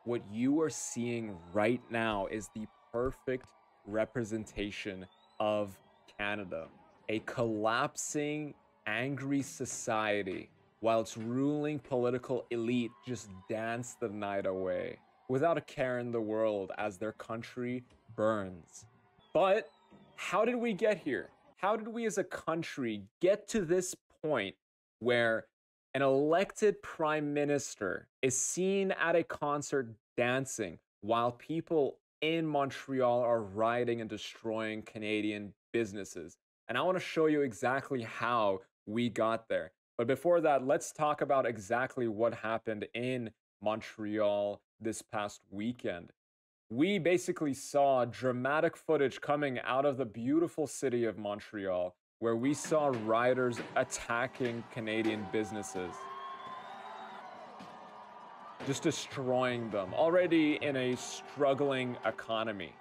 What you are seeing right now is the perfect representation of Canada. A collapsing, angry society, while its ruling political elite just dance the night away, without a care in the world as their country burns. But how did we get here? How did we as a country get to this point where an elected prime minister is seen at a concert dancing while people in Montreal are rioting and destroying Canadian businesses? And I want to show you exactly how we got there. But before that, let's talk about exactly what happened in Montreal this past weekend. We basically saw dramatic footage coming out of the beautiful city of Montreal, where we saw rioters attacking Canadian businesses, just destroying them, already in a struggling economy.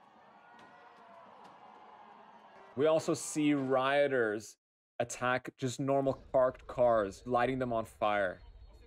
We also see rioters attack just normal parked cars, lighting them on fire.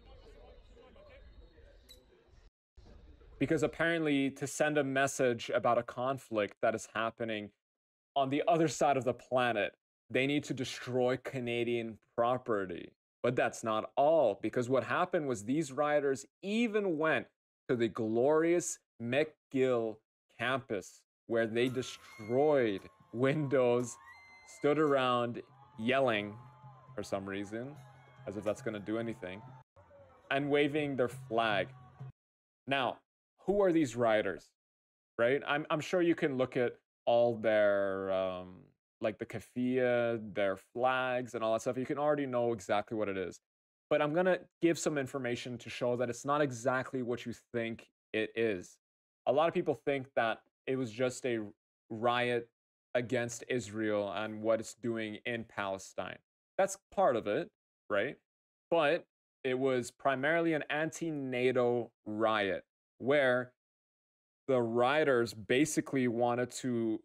Because apparently, to send a message about a conflict that is happening on the other side of the planet, they need to destroy Canadian property. But that's not all, because what happened was these rioters even went to the glorious McGill campus, where they destroyed windows, stood around yelling for some reason, as if that's going to do anything, and waving their flag. Now, who are these rioters, right? I'm sure you can look at all their like the keffiyeh, their flags and all that stuff. You can already know exactly what it is. But I'm gonna give some information to show that it's not exactly what you think it is. A lot of people think that it was just a riot against Israel and what it's doing in Palestine. That's part of it, right? But it was primarily an anti-NATO riot where the rioters basically wanted to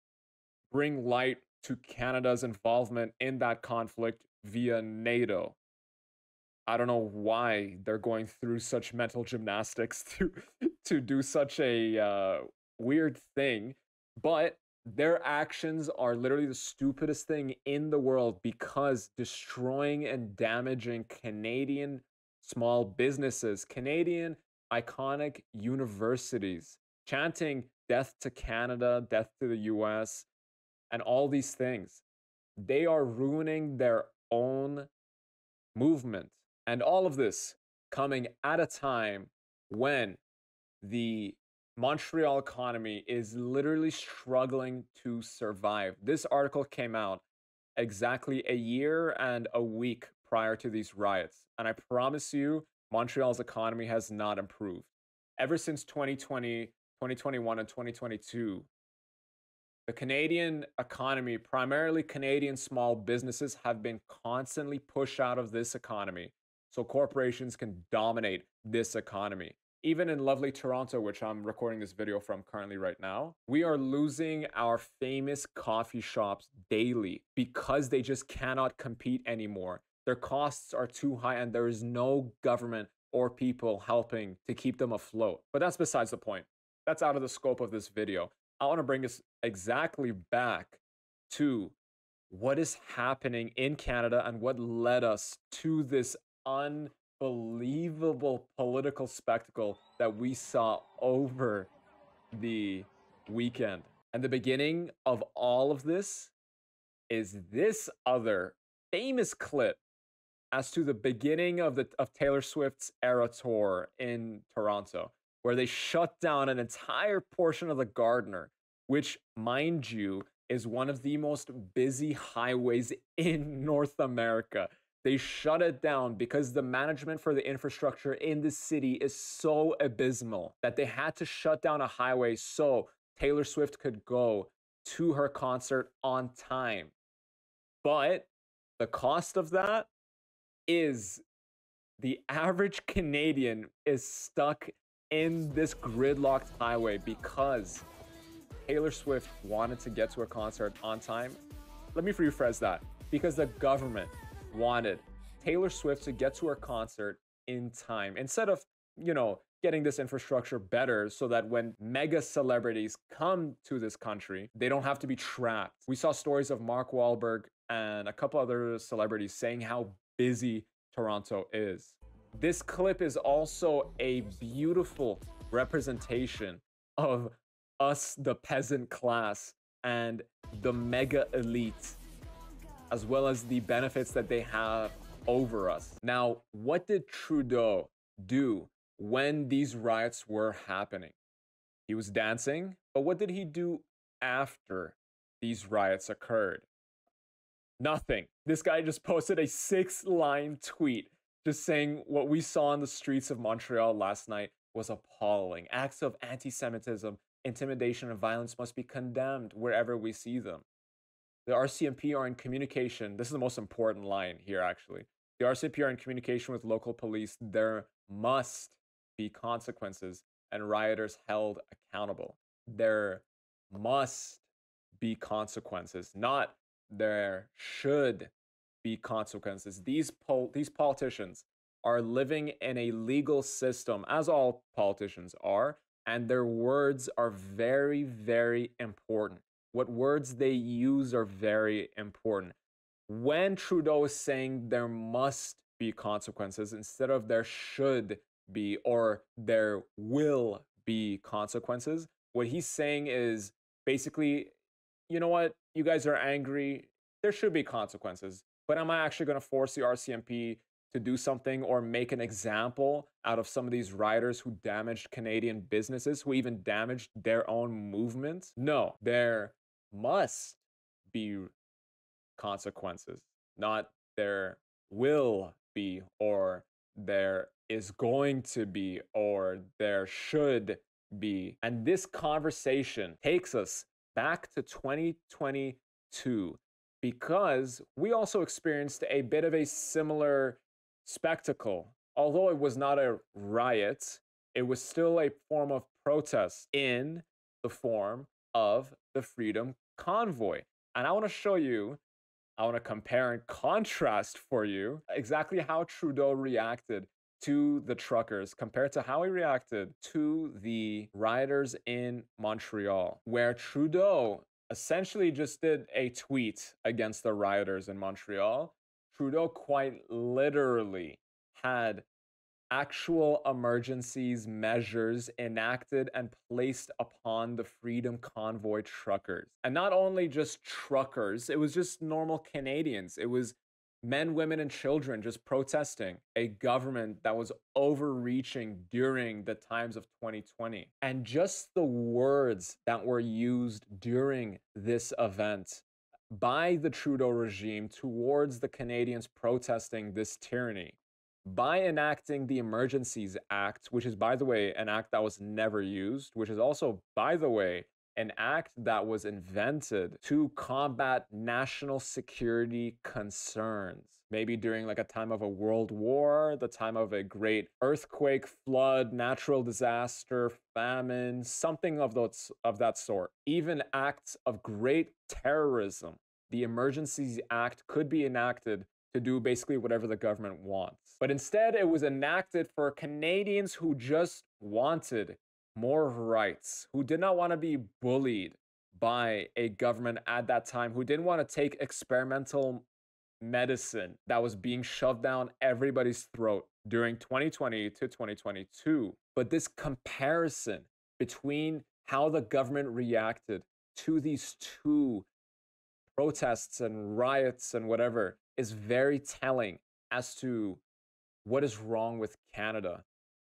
bring light to Canada's involvement in that conflict via NATO. I don't know why they're going through such mental gymnastics to do such a weird thing, but their actions are literally the stupidest thing in the world, because destroying and damaging Canadian small businesses, Canadian iconic universities, chanting death to Canada, death to the US, and all these things. They are ruining their own movement. And all of this coming at a time when the Montreal economy is literally struggling to survive. This article came out exactly a year and a week prior to these riots. And I promise you, Montreal's economy has not improved. Ever since 2020, 2021, and 2022, the Canadian economy, primarily Canadian small businesses, have been constantly pushed out of this economy so corporations can dominate this economy. Even in lovely Toronto, which I'm recording this video from currently right now, we are losing our famous coffee shops daily because they just cannot compete anymore. Their costs are too high and there is no government or people helping to keep them afloat. But that's besides the point. That's out of the scope of this video. I want to bring us exactly back to what is happening in Canada and what led us to this unbelievable political spectacle that we saw over the weekend. And the beginning of all of this is this other famous clip as to the beginning of Taylor Swift's Era Tour in Toronto, where they shut down an entire portion of the Gardiner, which, mind you, is one of the most busy highways in North America. They shut it down because the management for the infrastructure in the city is so abysmal that they had to shut down a highway so Taylor Swift could go to her concert on time. But the cost of that is the average Canadian is stuck in this gridlocked highway because Taylor Swift wanted to get to her concert on time. Let me rephrase that. Because the government wanted Taylor Swift to get to her concert in time. Instead of, getting this infrastructure better so that when mega celebrities come to this country, they don't have to be trapped. We saw stories of Mark Wahlberg and a couple other celebrities saying how busy Toronto is. This clip is also a beautiful representation of us, the peasant class, and the mega elite, as well as the benefits that they have over us. Now, what did Trudeau do when these riots were happening? He was dancing, but what did he do after these riots occurred? Nothing. This guy just posted a 6-line tweet just saying what we saw on the streets of Montreal last night was appalling. Acts of anti-Semitism, intimidation, and violence must be condemned wherever we see them. The RCMP are in communication. This is the most important line here, actually. The RCMP are in communication with local police. There must be consequences and rioters held accountable. There must be consequences, not there should be consequences. These politicians are living in a legal system, as all politicians are, and their words are very, very important. What words they use are very important. When Trudeau is saying there must be consequences instead of there should be or there will be consequences, what he's saying is basically, you know what, you guys are angry, there should be consequences, but am I actually going to force the RCMP to do something or make an example out of some of these rioters who damaged Canadian businesses, who even damaged their own movement? No, there must be consequences, not there will be, or there is going to be, or there should be. And this conversation takes us back to 2022 because we also experienced a bit of a similar spectacle. Although it was not a riot, it was still a form of protest in the form of the Freedom Convoy. And I want to show you, I want to compare and contrast for you exactly how Trudeau reacted to the truckers compared to how he reacted to the rioters in Montreal, where Trudeau essentially just did a tweet against the rioters in Montreal. Trudeau quite literally had actual emergencies measures enacted and placed upon the Freedom Convoy truckers. And not only just truckers, it was just normal Canadians. It was men, women, and children just protesting a government that was overreaching during the times of 2020. And just the words that were used during this event by the Trudeau regime towards the Canadians protesting this tyranny, by enacting the Emergencies Act, which is, by the way, an act that was never used, which is also, by the way, an act that was invented to combat national security concerns. Maybe during like a time of a world war, the time of a great earthquake, flood, natural disaster, famine, something of that sort. Even acts of great terrorism. The Emergencies Act could be enacted to do basically whatever the government wants. But instead, it was enacted for Canadians who just wanted more rights, who did not want to be bullied by a government at that time, who didn't want to take experimental medicine that was being shoved down everybody's throat during 2020 to 2022. But this comparison between how the government reacted to these two protests and riots and whatever is very telling as to what is wrong with Canada.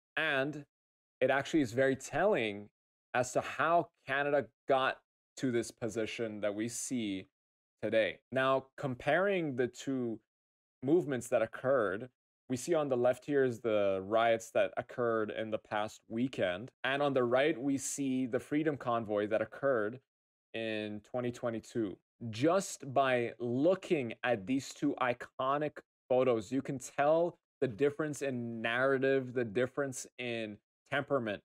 And it actually is very telling as to how Canada got to this position that we see today. Now, comparing the two movements that occurred, we see on the left here is the riots that occurred in the past weekend. And on the right, we see the Freedom Convoy that occurred in 2022. Just by looking at these two iconic photos, you can tell the difference in narrative, the difference in temperament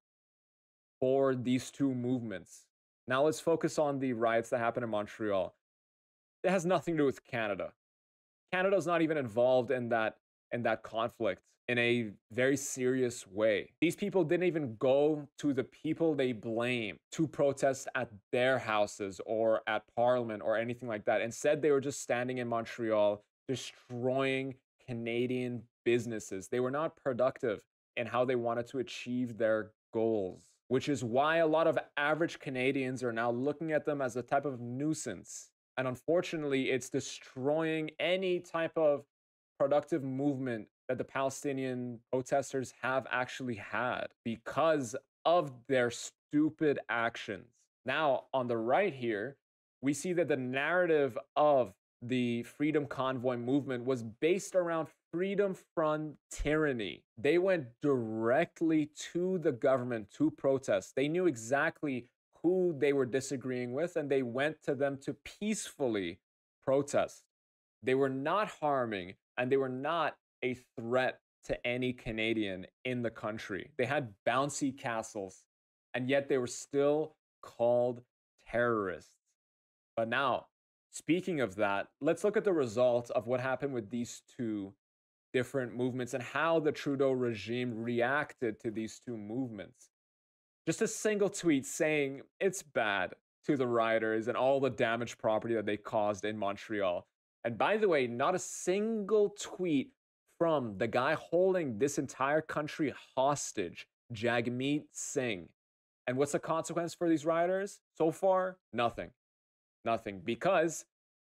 for these two movements. Now let's focus on the riots that happened in Montreal. It has nothing to do with Canada. Canada's not even involved in that conflict. in a very serious way. These people didn't even go to the people they blame to protest at their houses or at Parliament or anything like that. Instead, they were just standing in Montreal, destroying Canadian businesses. They were not productive in how they wanted to achieve their goals, which is why a lot of average Canadians are now looking at them as a type of nuisance. And unfortunately, it's destroying any type of productive movement that the Palestinian protesters have actually had because of their stupid actions. Now, on the right here, we see that the narrative of the Freedom Convoy movement was based around freedom from tyranny. They went directly to the government to protest. They knew exactly who they were disagreeing with, and they went to them to peacefully protest. They were not harming, and they were not a threat to any Canadian in the country. They had bouncy castles, and yet they were still called terrorists. But now, speaking of that, let's look at the results of what happened with these two different movements and how the Trudeau regime reacted to these two movements. Just a single tweet saying it's bad to the rioters and all the damaged property that they caused in Montreal. And by the way, not a single tweet from the guy holding this entire country hostage, Jagmeet Singh. And what's the consequence for these rioters? So far, nothing. Nothing. Because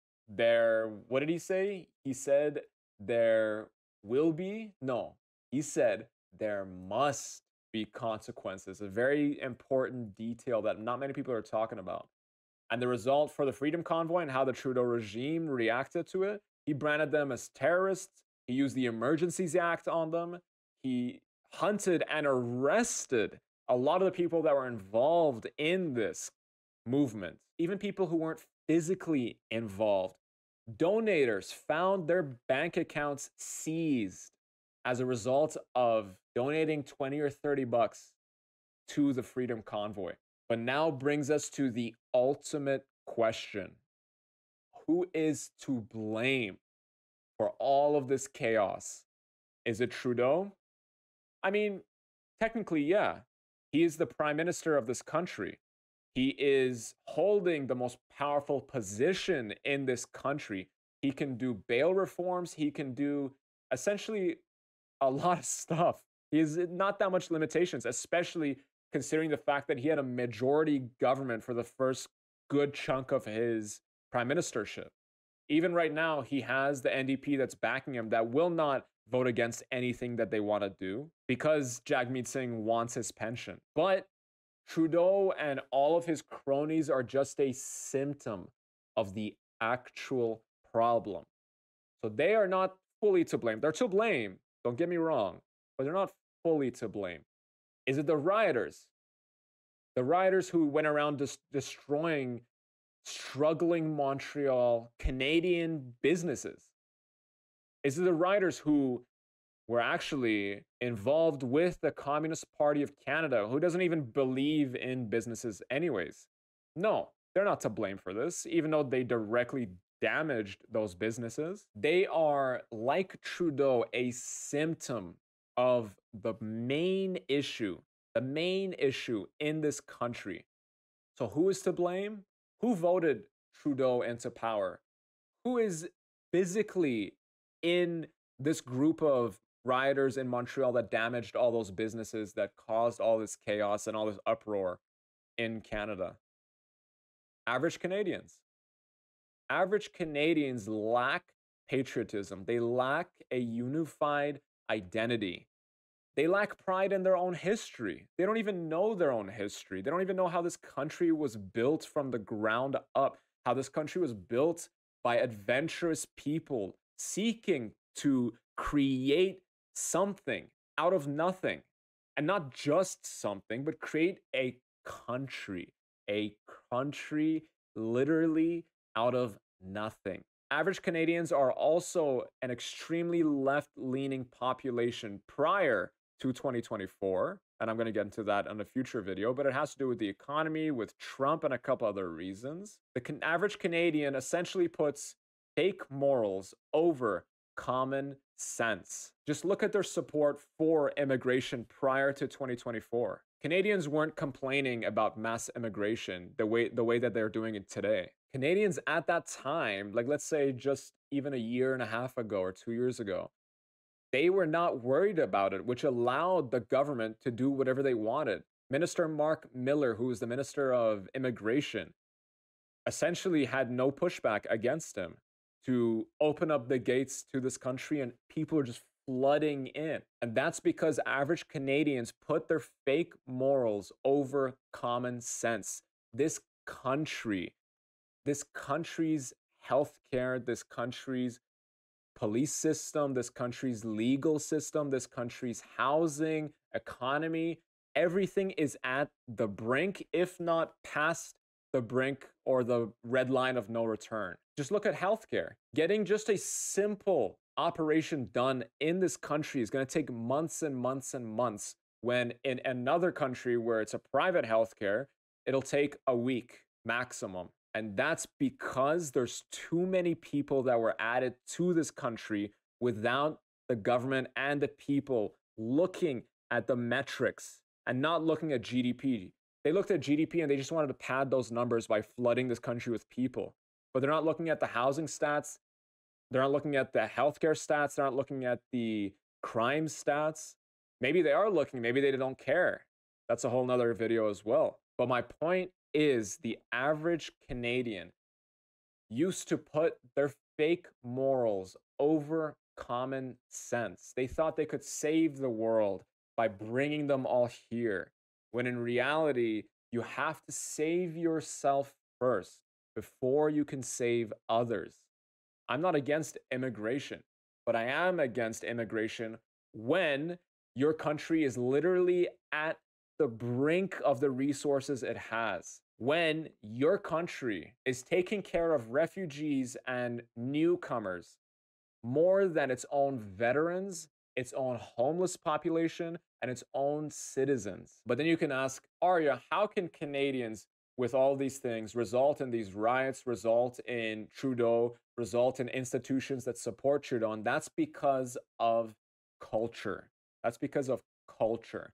what did he say? He said there will be, no, he said there must be consequences. A very important detail that not many people are talking about. And the result for the Freedom Convoy and how the Trudeau regime reacted to it, he branded them as terrorists. He used the Emergencies Act on them. He hunted and arrested a lot of the people that were involved in this movement, even people who weren't physically involved. Donators found their bank accounts seized as a result of donating 20 or 30 bucks to the Freedom Convoy. But now brings us to the ultimate question. Who is to blame for all of this chaos? Is it Trudeau? I mean, technically, yeah. He is the prime minister of this country. He is holding the most powerful position in this country. He can do bail reforms. He can do essentially a lot of stuff. He has not that much limitations, especially considering the fact that he had a majority government for the first good chunk of his prime ministership. Even right now, he has the NDP that's backing him that will not vote against anything that they want to do because Jagmeet Singh wants his pension. But Trudeau and all of his cronies are just a symptom of the actual problem. So they are not fully to blame. They're to blame, don't get me wrong, but they're not fully to blame. Is it the rioters? The rioters who went around destroying struggling Montreal Canadian businesses? Is it the rioters who were actually involved with the Communist Party of Canada, who doesn't even believe in businesses anyways? No, they're not to blame for this, even though they directly damaged those businesses. They are, like Trudeau, a symptom of the main issue in this country. So who is to blame? Who voted Trudeau into power? Who is physically in this group of rioters in Montreal that damaged all those businesses, that caused all this chaos and all this uproar in Canada? Average Canadians. Average Canadians lack patriotism. They lack a unified identity. They lack pride in their own history. They don't even know their own history. They don't even know how this country was built from the ground up, how this country was built by adventurous people seeking to create something out of nothing. And not just something, but create a country. A country literally out of nothing. Average Canadians are also an extremely left-leaning population prior to 2024, and I'm going to get into that in a future video, but it has to do with the economy, with Trump, and a couple other reasons. The average Canadian essentially puts fake morals over common sense. Just look at their support for immigration prior to 2024. Canadians weren't complaining about mass immigration the way that they're doing it today. Canadians at that time, like let's say just even a year and a half ago or 2 years ago, they were not worried about it, which allowed the government to do whatever they wanted. Minister Mark Miller, who was the Minister of Immigration, essentially had no pushback against him to open up the gates to this country, and people are just flooding in. And that's because average Canadians put their fake morals over common sense. This country, this country's healthcare, this country's police system, this country's legal system, this country's housing, economy, everything is at the brink, if not past the brink or the red line of no return. Just look at healthcare. Getting just a simple operation done in this country is going to take months and months and months, when in another country where it's a private healthcare, it'll take a week maximum. And that's because there's too many people that were added to this country without the government and the people looking at the metrics and not looking at GDP. They looked at GDP and they just wanted to pad those numbers by flooding this country with people. But they're not looking at the housing stats. They're not looking at the healthcare stats. They're not looking at the crime stats. Maybe they are looking, maybe they don't care. That's a whole nother video as well. But my point is, the average Canadian used to put their fake morals over common sense. They thought they could save the world by bringing them all here, when in reality, you have to save yourself first before you can save others. I'm not against immigration, but I am against immigration when your country is literally at the brink of the resources it has. When your country is taking care of refugees and newcomers more than its own veterans, its own homeless population, and its own citizens. But then you can ask, Arya, how can Canadians with all these things result in these riots, result in Trudeau, result in institutions that support Trudeau? And that's because of culture. That's because of culture.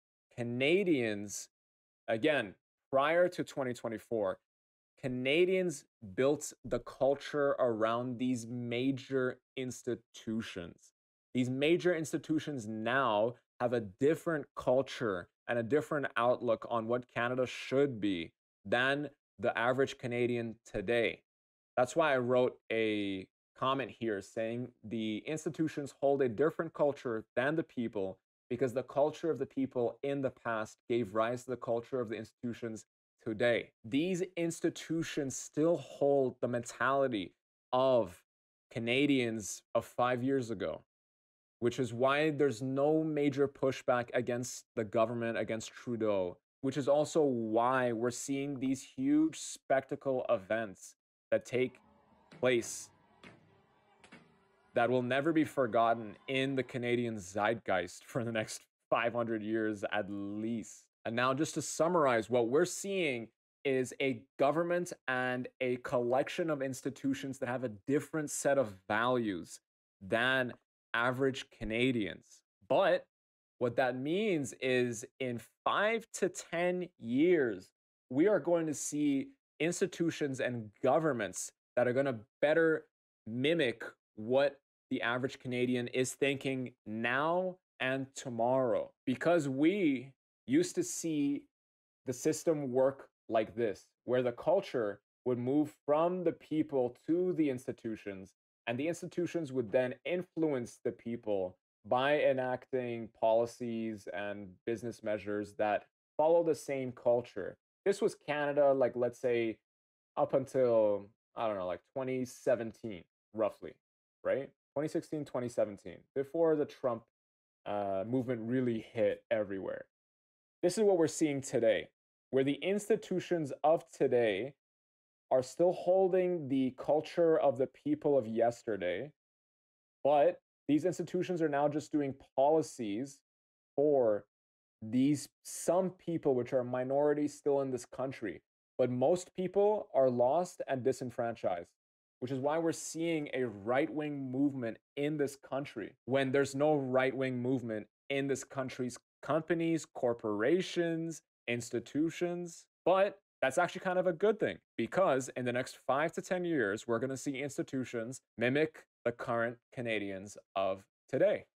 Canadians, again, prior to 2024, Canadians built the culture around these major institutions. These major institutions now have a different culture and a different outlook on what Canada should be than the average Canadian today. That's why I wrote a comment here saying the institutions hold a different culture than the people, because the culture of the people in the past gave rise to the culture of the institutions today. These institutions still hold the mentality of Canadians of 5 years ago, which is why there's no major pushback against the government, against Trudeau, which is also why we're seeing these huge spectacle events that take place that will never be forgotten in the Canadian zeitgeist for the next 500 years at least. And now, just to summarize, what we're seeing is a government and a collection of institutions that have a different set of values than average Canadians. But what that means is in 5 to 10 years, we are going to see institutions and governments that are going to better mimic what the average Canadian is thinking now and tomorrow. Because we used to see the system work like this, where the culture would move from the people to the institutions, and the institutions would then influence the people by enacting policies and business measures that follow the same culture. This was Canada, like, let's say, up until, I don't know, like 2017, roughly, right? 2016, 2017, before the Trump movement really hit everywhere. This is what we're seeing today, where the institutions of today are still holding the culture of the people of yesterday, but these institutions are now just doing policies for these some people, which are minorities still in this country. But most people are lost and disenfranchised. which is why we're seeing a right wing movement in this country when there's no right wing movement in this country's companies, corporations, institutions. But that's actually kind of a good thing because in the next 5 to 10 years, we're going to see institutions mimic the current Canadians of today.